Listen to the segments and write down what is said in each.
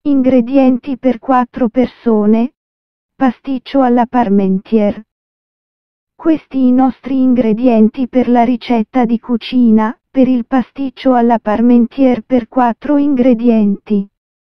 Ingredienti per 4 persone. Pasticcio alla parmentier. Questi i nostri ingredienti per la ricetta di cucina, per il pasticcio alla parmentier per 4 ingredienti.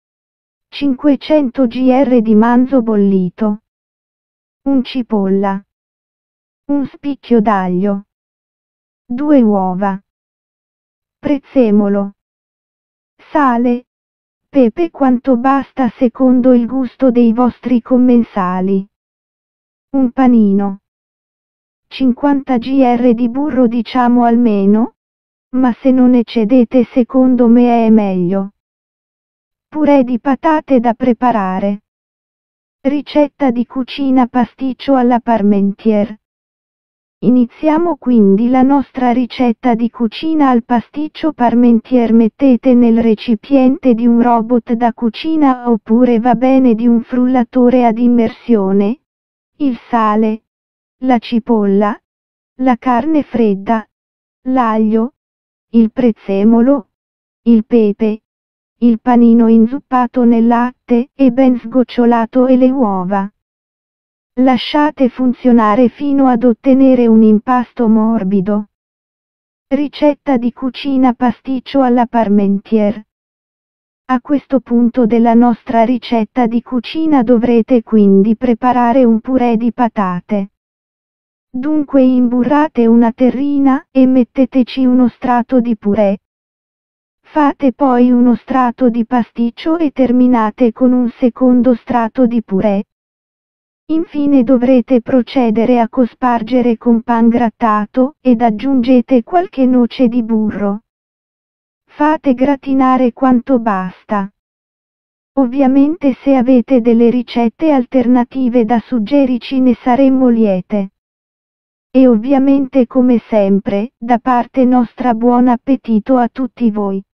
500 gr di manzo bollito. Un cipolla. Un spicchio d'aglio. 2 uova. Prezzemolo. Sale. Pepe quanto basta secondo il gusto dei vostri commensali. Un panino. 50 gr di burro diciamo almeno, ma se non eccedete secondo me è meglio. Purè di patate da preparare. Ricetta di cucina pasticcio alla parmentier. Iniziamo quindi la nostra ricetta di cucina al pasticcio parmentier. Mettete nel recipiente di un robot da cucina oppure va bene di un frullatore ad immersione, il sale, la cipolla, la carne fredda, l'aglio, il prezzemolo, il pepe, il panino inzuppato nel latte e ben sgocciolato e le uova. Lasciate funzionare fino ad ottenere un impasto morbido. Ricetta di cucina pasticcio alla parmentier. A questo punto della nostra ricetta di cucina dovrete quindi preparare un purè di patate. Dunque imburrate una terrina e metteteci uno strato di purè. Fate poi uno strato di pasticcio e terminate con un secondo strato di purè. Infine dovrete procedere a cospargere con pan grattato ed aggiungete qualche noce di burro. Fate gratinare quanto basta. Ovviamente se avete delle ricette alternative da suggerirci ne saremmo liete. E ovviamente come sempre, da parte nostra buon appetito a tutti voi.